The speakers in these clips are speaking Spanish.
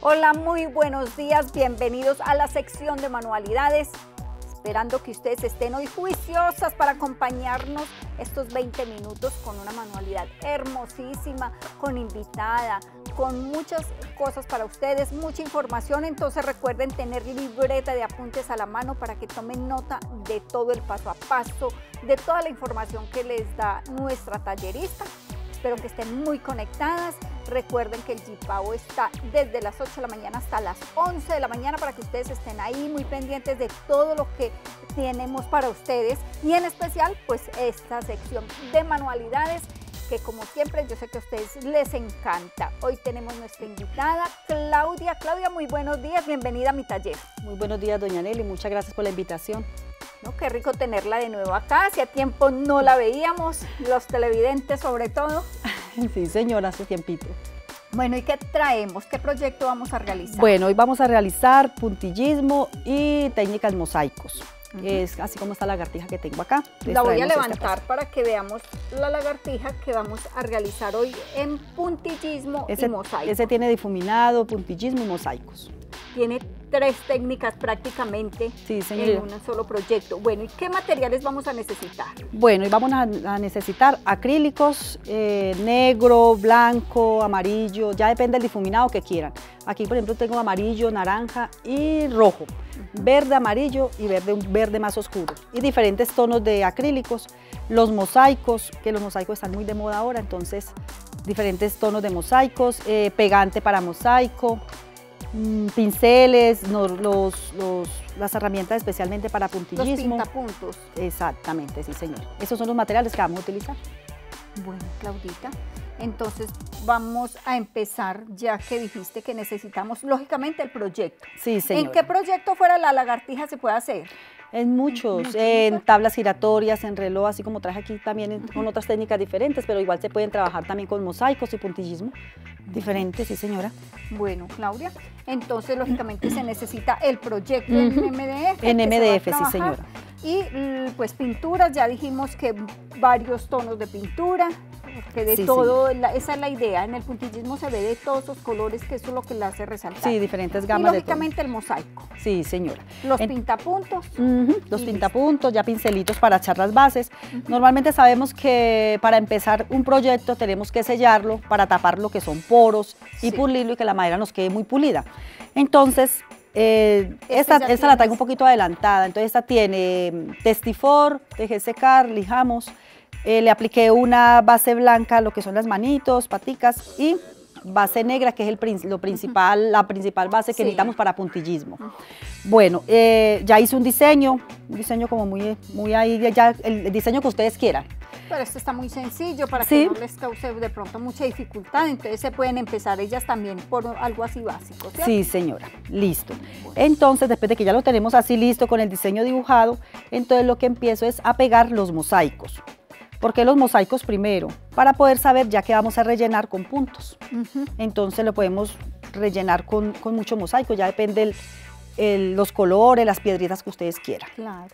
Hola, muy buenos días, bienvenidos a la sección de manualidades. Esperando que ustedes estén hoy juiciosas para acompañarnos estos 20 minutos con una manualidad hermosísima, con invitada, con muchas cosas para ustedes, mucha información. Entonces recuerden tener libreta de apuntes a la mano para que tomen nota de todo el paso a paso, de toda la información que les da nuestra tallerista. Espero que estén muy conectadas. Recuerden que el G-Pau está desde las 8 de la mañana hasta las 11 de la mañana para que ustedes estén ahí muy pendientes de todo lo que tenemos para ustedes. Y en especial, pues esta sección de manualidades que como siempre yo sé que a ustedes les encanta. Hoy tenemos nuestra invitada, Claudia. Claudia, muy buenos días, bienvenida a mi taller. Muy buenos días, doña Nelly, muchas gracias por la invitación. ¿No? Qué rico tenerla de nuevo acá, hacía tiempo no la veíamos, los televidentes sobre todo. Sí, señora, hace tiempito. Bueno, ¿y qué traemos? ¿Qué proyecto vamos a realizar? Bueno, hoy vamos a realizar puntillismo y técnicas mosaicos. Es así como esta lagartija que tengo acá. La voy a levantar para que veamos la lagartija que vamos a realizar hoy en puntillismo y mosaico. Ese tiene difuminado, puntillismo y mosaicos. Tiene 3 técnicas prácticamente en un solo proyecto. Bueno, ¿y qué materiales vamos a necesitar? Bueno, y vamos a necesitar acrílicos, negro, blanco, amarillo, ya depende del difuminado que quieran. Aquí, por ejemplo, tengo amarillo, naranja y rojo, verde, amarillo y un verde más oscuro. Y diferentes tonos de acrílicos, los mosaicos, que los mosaicos están muy de moda ahora, entonces diferentes tonos de mosaicos, pegante para mosaico, pinceles, las herramientas especialmente para puntillismo. Los pintapuntos. Exactamente, sí señor. Esos son los materiales que vamos a utilizar. Bueno, Claudita, entonces vamos a empezar, ya que dijiste que necesitamos, lógicamente, el proyecto. Sí, señora. ¿En qué proyecto fuera la lagartija se puede hacer? En muchos, en tablas giratorias, en reloj, así como traje aquí también con otras técnicas diferentes, pero igual se pueden trabajar también con mosaicos y puntillismo. Diferentes, sí señora. Bueno, Claudia, entonces lógicamente se necesita el proyecto en MDF. En MDF, sí señora. Y pues pinturas, ya dijimos que varios tonos de pintura, que de todo, esa es la idea. En el puntillismo se ve de todos los colores, que eso es lo que le hace resaltar. Sí, diferentes gamas y lógicamente el mosaico. Sí, señora. Los pintapuntos. Los pintapuntos, ya pincelitos para echar las bases. Normalmente sabemos que para empezar un proyecto tenemos que sellarlo para tapar lo que son poros y pulirlo y que la madera nos quede muy pulida. Entonces, esta la traigo un poquito adelantada, entonces esta tiene testifor, dejé secar, lijamos, le apliqué una base blanca, lo que son las manitos, paticas y base negra, que es la principal base que necesitamos para puntillismo. Bueno, ya hice un diseño como muy ahí, ya el diseño que ustedes quieran. Pero esto está muy sencillo para que no les cause de pronto mucha dificultad, entonces se pueden empezar ellas también por algo así básico, ¿cierto? Sí, señora, listo. Entonces, después de que ya lo tenemos así listo con el diseño dibujado, entonces lo que empiezo es a pegar los mosaicos. ¿Por qué los mosaicos primero? Para poder saber ya que vamos a rellenar con puntos. Entonces lo podemos rellenar con mucho mosaico, ya depende los colores, las piedritas que ustedes quieran. Claro.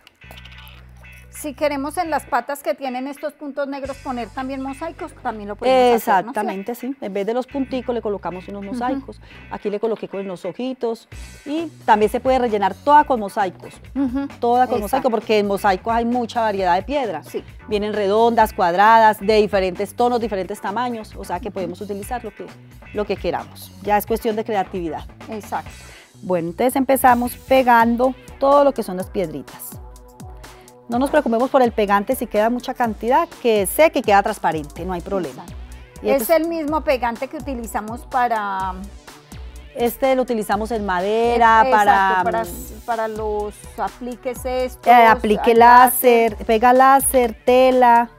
Si queremos en las patas que tienen estos puntos negros poner también mosaicos, también lo podemos hacer, ¿no? Exactamente, sí. En vez de los punticos le colocamos unos mosaicos. Aquí le coloqué con los ojitos y también se puede rellenar toda con mosaicos. Toda con mosaico, porque en mosaicos hay mucha variedad de piedras. Sí. Vienen redondas, cuadradas, de diferentes tonos, diferentes tamaños, o sea que podemos utilizar lo que queramos. Ya es cuestión de creatividad. Exacto. Bueno, entonces empezamos pegando todo lo que son las piedritas. No nos preocupemos por el pegante si queda mucha cantidad, que seque y queda transparente, no hay problema. Es el mismo pegante que utilizamos para... Este lo utilizamos en madera, para los apliques estos. Aplique láser, pega láser, tela.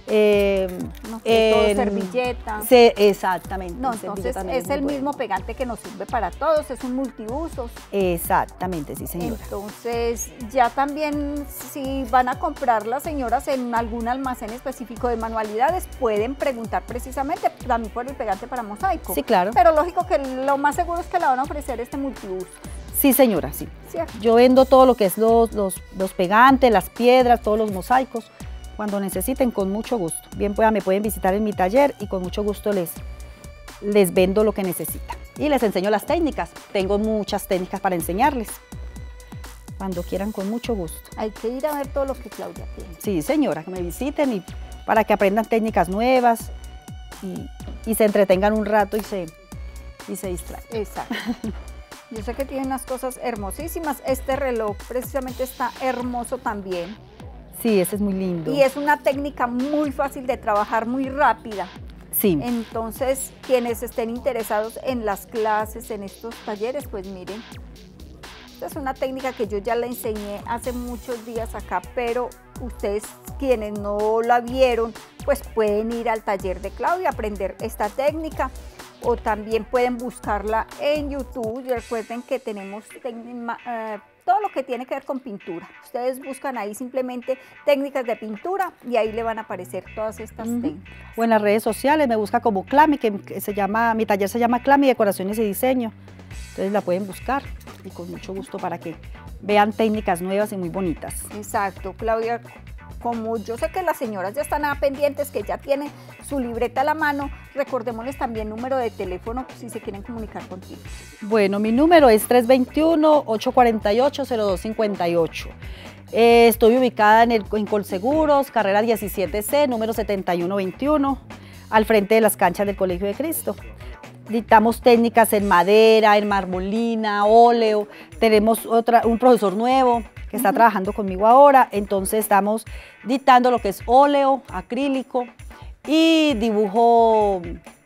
Servilleta. Sí, exactamente. No, entonces es el mismo pegante que nos sirve para todos, es un multiusos. Exactamente, sí señora. Entonces ya también si van a comprar las señoras en algún almacén específico de manualidades, pueden preguntar precisamente también por el pegante para mosaico. Sí, claro. Pero lógico que lo más seguro es que le van a ofrecer este multiuso. Sí señora, sí. ¿Cierto? Yo vendo todo lo que es los pegantes, las piedras, todos los mosaicos. Cuando necesiten, con mucho gusto. Bien, me pueden visitar en mi taller y con mucho gusto les vendo lo que necesitan. y les enseño las técnicas. Tengo muchas técnicas para enseñarles. Cuando quieran, con mucho gusto. Hay que ir a ver todo lo que Claudia tiene. Sí, señora, que me visiten y para que aprendan técnicas nuevas y se entretengan un rato y se distraen. Exacto. Yo sé que tiene unas cosas hermosísimas. Este reloj precisamente está hermoso también. Sí, ese es muy lindo. Y es una técnica muy fácil de trabajar, muy rápida. Sí. Entonces, quienes estén interesados en las clases, en estos talleres, pues miren, esta es una técnica que yo ya la enseñé hace muchos días acá, pero ustedes quienes no la vieron, pues pueden ir al taller de Claudia, aprender esta técnica, o también pueden buscarla en YouTube. Y recuerden que tenemos todo lo que tiene que ver con pintura. Ustedes buscan ahí simplemente técnicas de pintura y ahí le van a aparecer todas estas técnicas. O en las redes sociales me busca como Clami, que se llama, mi taller se llama Clami Decoraciones y Diseño. Entonces la pueden buscar y con mucho gusto para que vean técnicas nuevas y muy bonitas. Exacto, Claudia. Como yo sé que las señoras ya están pendientes, que ya tienen su libreta a la mano, recordémosles también número de teléfono si se quieren comunicar contigo. Bueno, mi número es 321-848-0258. Estoy ubicada en Colseguros, carrera 17C, número 7121, al frente de las canchas del Colegio de Cristo. Dictamos técnicas en madera, en marmolina, óleo. Tenemos un profesor nuevo que está trabajando conmigo ahora, entonces estamos dictando lo que es óleo, acrílico y dibujo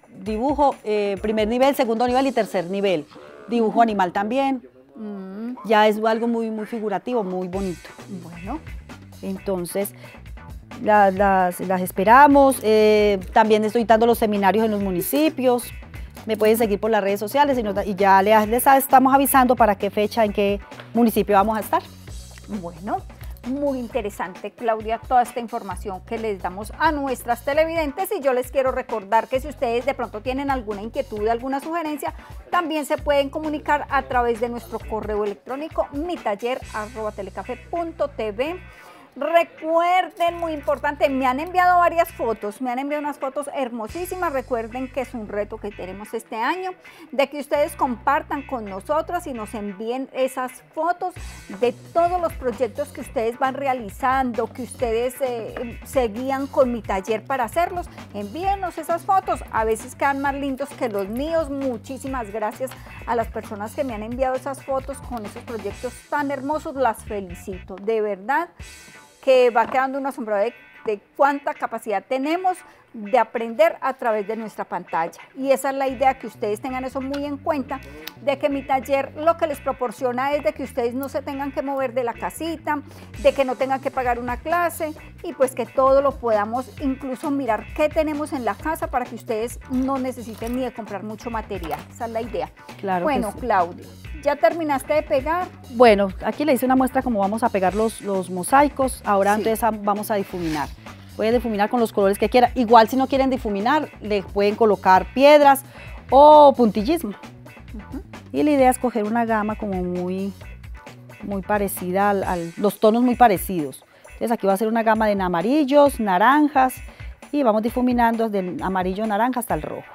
primer nivel, segundo nivel y tercer nivel. Dibujo animal también. Ya es algo muy, muy figurativo, muy bonito. Bueno, entonces las esperamos. También estoy dando los seminarios en los municipios. Me pueden seguir por las redes sociales y ya les estamos avisando para qué fecha, en qué municipio vamos a estar. Bueno, muy interesante, Claudia, toda esta información que les damos a nuestras televidentes, y yo les quiero recordar que si ustedes de pronto tienen alguna inquietud, alguna sugerencia, también se pueden comunicar a través de nuestro correo electrónico mitaller@telecafe.tv. Recuerden, muy importante, me han enviado varias fotos, me han enviado unas fotos hermosísimas. Recuerden que es un reto que tenemos este año, de que ustedes compartan con nosotros y nos envíen esas fotos de todos los proyectos que ustedes van realizando, que ustedes se guían con mi taller para hacerlos. Envíenos esas fotos, a veces quedan más lindos que los míos. Muchísimas gracias a las personas que me han enviado esas fotos con esos proyectos tan hermosos, las felicito, de verdad que va quedando uno asombrado de cuánta capacidad tenemos de aprender a través de nuestra pantalla. Y esa es la idea, que ustedes tengan eso muy en cuenta, de que mi taller lo que les proporciona es de que ustedes no se tengan que mover de la casita, de que no tengan que pagar una clase, y pues que todo lo podamos incluso mirar qué tenemos en la casa para que ustedes no necesiten ni de comprar mucho material. Esa es la idea. Claro. Bueno, sí. Claudia, ¿ya terminaste de pegar? Bueno, aquí le hice una muestra cómo vamos a pegar los mosaicos. Ahora Sí. entonces vamos a difuminar. Pueden difuminar con los colores que quieran. Igual si no quieren difuminar, le pueden colocar piedras o puntillismo. Y la idea es coger una gama como muy parecida los tonos muy parecidos. Entonces aquí va a ser una gama de amarillos, naranjas, y vamos difuminando desde el amarillo, naranja hasta el rojo.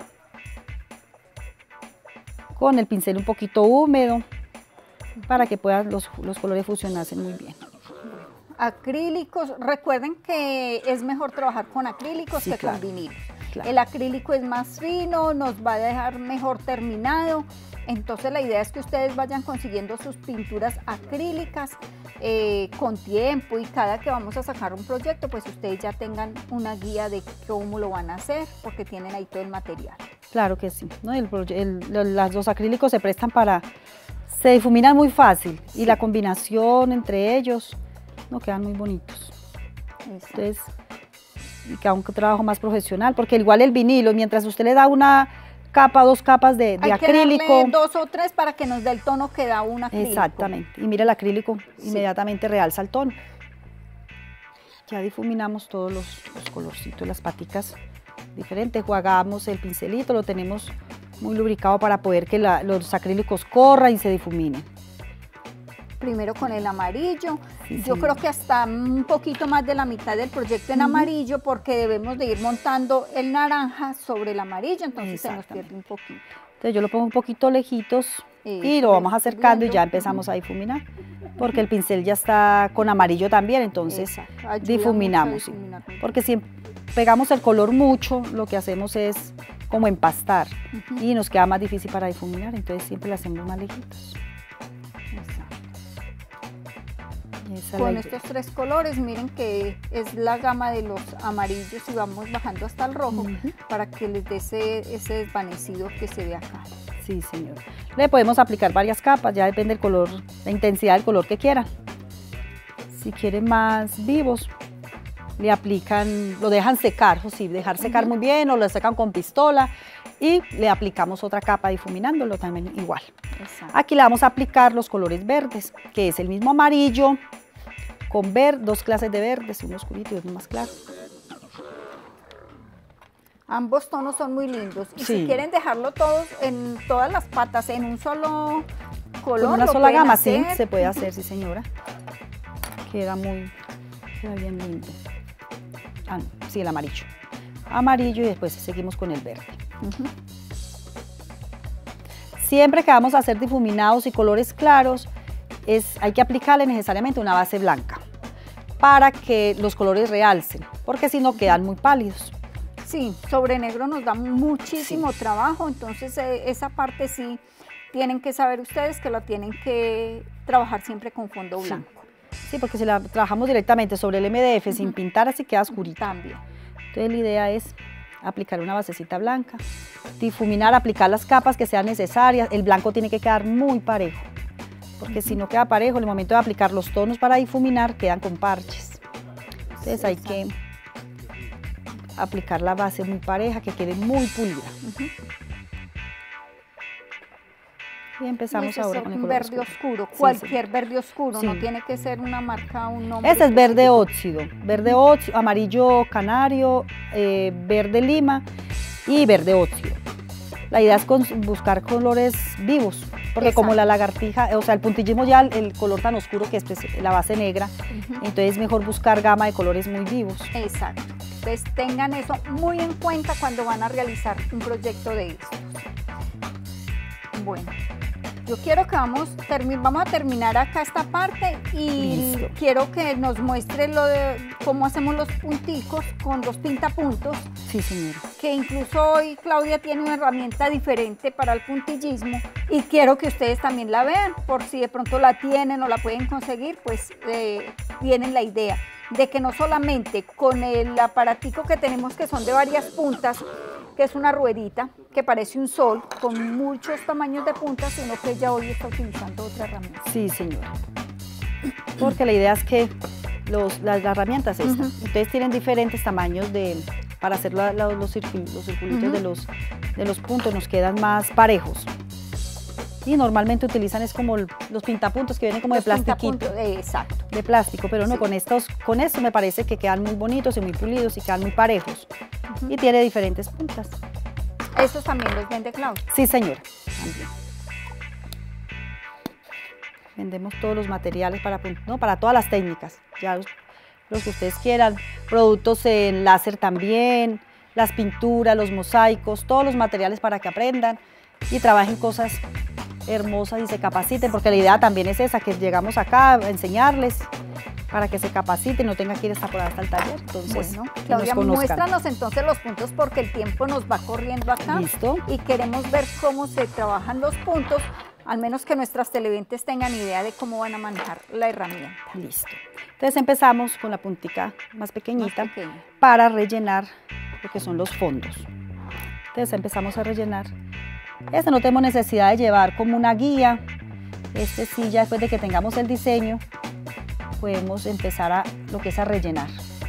Con el pincel un poquito húmedo para que puedan los colores fusionarse muy bien. Acrílicos, recuerden que es mejor trabajar con acrílicos Sí, que claro, con vinilos. claro. El acrílico es más fino, nos va a dejar mejor terminado. Entonces la idea es que ustedes vayan consiguiendo sus pinturas acrílicas con tiempo, y cada que vamos a sacar un proyecto, pues ustedes ya tengan una guía de cómo lo van a hacer, porque tienen ahí todo el material. Claro que sí, ¿no? Los acrílicos se prestan se difuminan muy fácil, y la combinación entre ellos no quedan muy bonitos. Entonces, y queda un trabajo más profesional, porque igual el vinilo, mientras usted le da una capa, 2 capas de acrílico. Hay que darle 2 o 3 para que nos dé el tono que da un acrílico. Exactamente, y mira, el acrílico inmediatamente realza el tono. Ya difuminamos todos los colorcitos, las paticas diferentes, jugamos el pincelito, lo tenemos muy lubricado para poder que los acrílicos corran y se difuminen. Primero con el amarillo, Sí, yo sí. creo que hasta un poquito más de la mitad del proyecto en amarillo, porque debemos de ir montando el naranja sobre el amarillo, entonces se nos pierde un poquito. Entonces yo lo pongo un poquito lejitos y lo vamos acercando y ya empezamos a difuminar, porque el pincel ya está con amarillo también, entonces difuminamos. Sí. Porque si pegamos el color mucho, lo que hacemos es como empastar y nos queda más difícil para difuminar, entonces siempre lo hacemos más lejitos. Con estos tres colores, miren que es la gama de los amarillos y vamos bajando hasta el rojo para que les dé ese desvanecido que se ve acá. Sí, señor. Le podemos aplicar varias capas, ya depende del color, la intensidad del color que quieran. Si quieren más vivos, le aplican, lo dejan secar, o sí, dejar secar muy bien, o lo secan con pistola y le aplicamos otra capa difuminándolo también igual. Exacto. Aquí le vamos a aplicar los colores verdes, que es el mismo amarillo con verde, dos clases de verdes, uno oscurito y otro más claro. Ambos tonos son muy lindos. Y si quieren dejarlo todos en todas las patas en un solo color, con una sola gama, sí, se puede hacer, sí señora. Queda bien lindo. Ah, no, sí, el amarillo. Amarillo y después seguimos con el verde. Siempre que vamos a hacer difuminados y colores claros, hay que aplicarle necesariamente una base blanca para que los colores realcen, porque si no quedan muy pálidos. Sí, sobre negro nos da muchísimo trabajo, entonces esa parte sí tienen que saber ustedes que la tienen que trabajar siempre con fondo blanco. Sí, porque si la trabajamos directamente sobre el MDF sin pintar, así queda oscurita. También. Entonces la idea es aplicar una basecita blanca, difuminar, aplicar las capas que sean necesarias. El blanco tiene que quedar muy parejo, porque si no queda parejo, en el momento de aplicar los tonos para difuminar, quedan con parches. Entonces hay que aplicar la base muy pareja, que quede muy pulida. Y empezamos ahora con el color verde oscuro, cualquier verde oscuro, no tiene que ser una marca, un nombre. Ese es verde óxido, amarillo canario, verde lima y verde óxido. La idea es buscar colores vivos, porque como la lagartija, o sea, el puntillismo ya el color tan oscuro que es la base negra, entonces es mejor buscar gama de colores muy vivos. Exacto, entonces tengan eso muy en cuenta cuando van a realizar un proyecto de estos. Bueno, yo quiero que vamos a terminar acá esta parte y quiero que nos muestre cómo hacemos los punticos con los pintapuntos. Sí, señora. Que incluso hoy Claudia tiene una herramienta diferente para el puntillismo y quiero que ustedes también la vean, por si de pronto la tienen o la pueden conseguir, pues tienen la idea de que no solamente con el aparatico que tenemos, que son de varias puntas, que es una ruedita que parece un sol con muchos tamaños de puntas, sino que ella hoy está utilizando otra herramienta. Sí, señora. Porque la idea es que la herramienta es esta. Ustedes tienen diferentes tamaños para hacer los circulitos de los puntos, nos quedan más parejos. Y normalmente utilizan como los pintapuntos que vienen como de plastiquito. Exacto. De plástico, pero no, con estos me parece que quedan muy bonitos y muy pulidos y quedan muy parejos. Y tiene diferentes puntas. ¿Estos también los vende Claudia? Sí, señora, también. Vendemos todos los materiales para todas las técnicas, ya los que ustedes quieran. Productos en láser también, las pinturas, los mosaicos, todos los materiales para que aprendan y trabajen cosas hermosas y se capaciten, porque la idea también es esa, que llegamos acá a enseñarles para que se capaciten, no tengan que ir hasta el taller. Entonces, bueno, Claudia, muéstranos entonces los puntos porque el tiempo nos va corriendo acá. Listo. Y queremos ver cómo se trabajan los puntos, al menos que nuestras televidentes tengan idea de cómo van a manejar la herramienta. Listo. Entonces empezamos con la puntica más pequeñita para rellenar lo que son los fondos. Entonces empezamos a rellenar. No tenemos necesidad de llevar como una guía. Sí, ya después de que tengamos el diseño, podemos empezar a rellenar.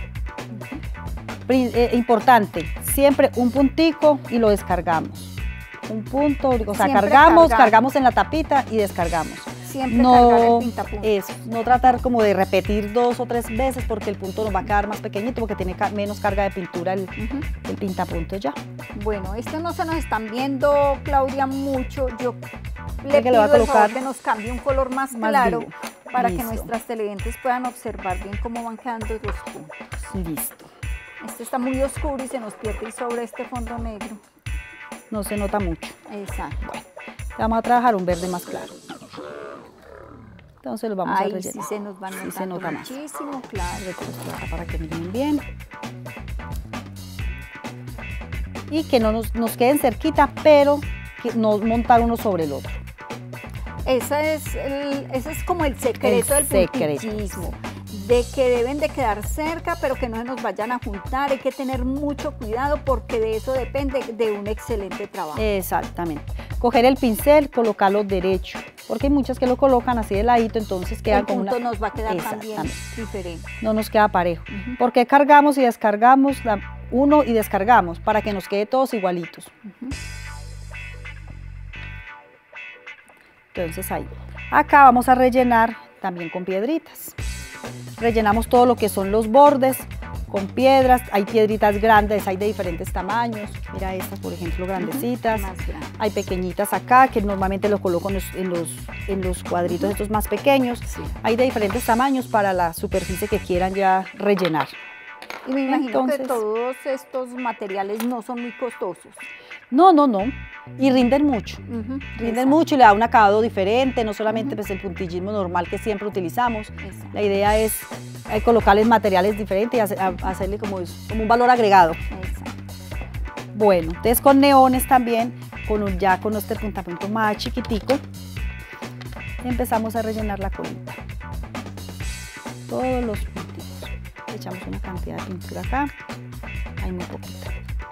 Importante, siempre un puntico y lo descargamos. Un punto, o sea, cargamos en la tapita y descargamos. Siempre cargar el pintapunto. No tratar como de repetir 2 o 3 veces porque el punto nos va a quedar más pequeñito porque tiene menos carga de pintura el pintapunto ya. Bueno, no se nos están viendo, Claudia, mucho. Yo le pido el favor que nos cambie un color más claro vivo, para que nuestras televidentes puedan observar bien cómo van quedando los puntos. Listo. Este está muy oscuro y se nos pierde sobre este fondo negro. No se nota mucho. Exacto. Bueno, vamos a trabajar un verde más claro. Entonces lo vamos a Ahí rellenar. sí se nos van Sí se nota más. muchísimo, claro. Retiro esto acá para que miren bien. Y que no nos queden cerquita, pero que no montar uno sobre el otro. Ese es como el secreto del puntillismo, de que deben de quedar cerca, pero que no se nos vayan a juntar. Hay que tener mucho cuidado porque de eso depende de un excelente trabajo. Exactamente. Coger el pincel, colocarlo derecho, porque hay muchas que lo colocan así de ladito, entonces quedan como una... El punto nos va a quedar también diferente. No nos queda parejo. Porque cargamos y descargamos uno y descargamos para que nos quede todos igualitos. Entonces ahí. Acá vamos a rellenar también con piedritas. Rellenamos todo lo que son los bordes con piedras. Hay piedritas grandes, hay de diferentes tamaños. Mira estas, por ejemplo, grandecitas. Hay pequeñitas acá, que normalmente lo coloco en los cuadritos estos más pequeños. Sí. Hay de diferentes tamaños para la superficie que quieran ya rellenar. Y me imagino que todos estos materiales no son muy costosos. No. Y rinden mucho. Rinden mucho y le da un acabado diferente, no solamente pues, el puntillismo normal que siempre utilizamos. Exacto. La idea es colocarles materiales diferentes y hacerle como un valor agregado. Exacto. Bueno, entonces con neones también, ya con este puntapunto más chiquitico, empezamos a rellenar la colita. Todos los puntitos. Echamos una cantidad de pintura acá, hay muy poquita.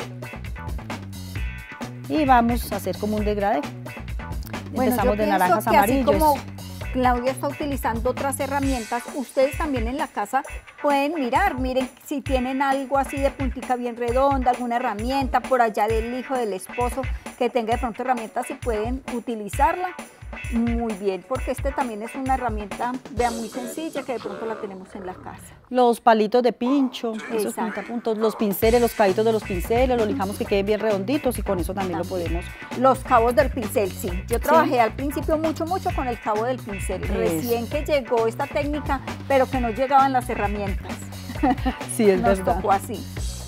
Y vamos a hacer como un degradé. Bueno, empezamos de naranjas amarillos. Así como Claudia está utilizando otras herramientas, ustedes también en la casa pueden miren si tienen algo así de puntica bien redonda, alguna herramienta por allá del hijo, del esposo, que tenga de pronto herramientas y pueden utilizarla. Muy bien, porque también es una herramienta, vea, muy sencilla, que de pronto la tenemos en la casa. Los palitos de pincho, esos puntapuntos, los pinceles, los clavitos de los pinceles, los lijamos que queden bien redonditos y con eso también lo podemos. Los cabos del pincel, sí. Yo trabajé al principio mucho con el cabo del pincel. Recién que llegó esta técnica, pero que no llegaban las herramientas. Sí, es verdad. Nos tocó así.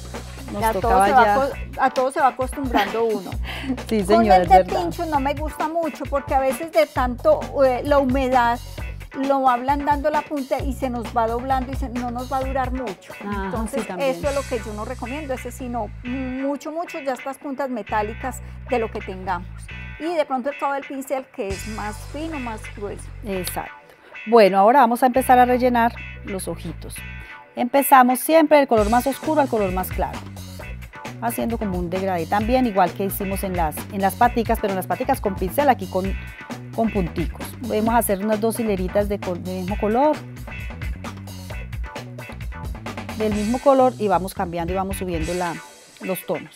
A todo se va acostumbrando uno. Sí, señora, con el de pincho no me gusta mucho porque a veces de tanto la humedad lo va ablandando la punta y se nos va doblando y no nos va a durar mucho. Entonces eso es lo que yo no recomiendo, ese sí no, mucho ya estas puntas metálicas de lo que tengamos. Y de pronto el cabo del pincel que es más fino, más grueso. Exacto. Bueno, ahora vamos a empezar a rellenar los ojitos. Empezamos siempre del color más oscuro al color más claro, haciendo como un degradé también, igual que hicimos en las paticas, pero en las paticas con pincel, aquí con punticos. Podemos hacer unas 2 hileritas del mismo color, y vamos cambiando y vamos subiendo los tonos.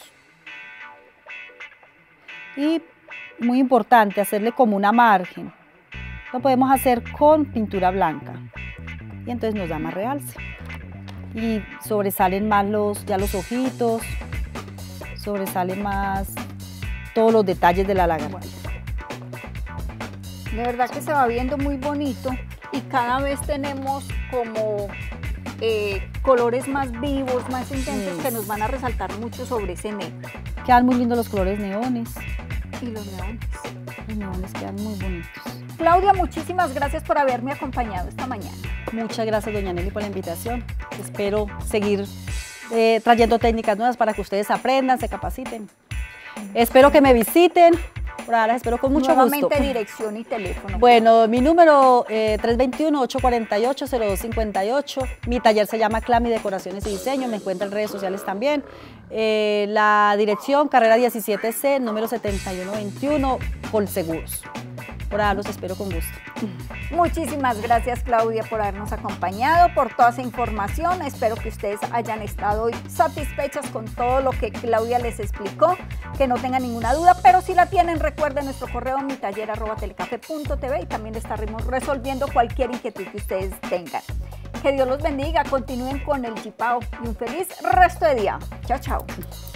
Y muy importante, hacerle como una margen. Lo podemos hacer con pintura blanca y entonces nos da más realce. Y sobresalen más los ojitos, sobresalen más todos los detalles de la lagartija. De verdad que se va viendo muy bonito y cada vez tenemos como colores más vivos, más intensos que nos van a resaltar mucho sobre ese negro. Quedan muy lindos los colores neones. Y los neones. Los neones quedan muy bonitos. Claudia, muchísimas gracias por haberme acompañado esta mañana. Muchas gracias, doña Nelly, por la invitación. Espero seguir trayendo técnicas nuevas para que ustedes aprendan, se capaciten. Espero que me visiten. Por ahora las espero con mucho gusto. Nuevamente dirección y teléfono. Bueno, mi número 321-848-0258. Mi taller se llama Clami Decoraciones y Diseño. Me encuentra en redes sociales también. La dirección, carrera 17C, número 7121, Colseguros. Por ahora los espero con gusto. Muchísimas gracias, Claudia, por habernos acompañado, por toda esa información. Espero que ustedes hayan estado hoy satisfechas con todo lo que Claudia les explicó, que no tengan ninguna duda, pero si la tienen, recuerden nuestro correo mitaller@telecafe.tv y también estaremos resolviendo cualquier inquietud que ustedes tengan. Que Dios los bendiga, continúen con el Chipao y un feliz resto de día. Chao, chao.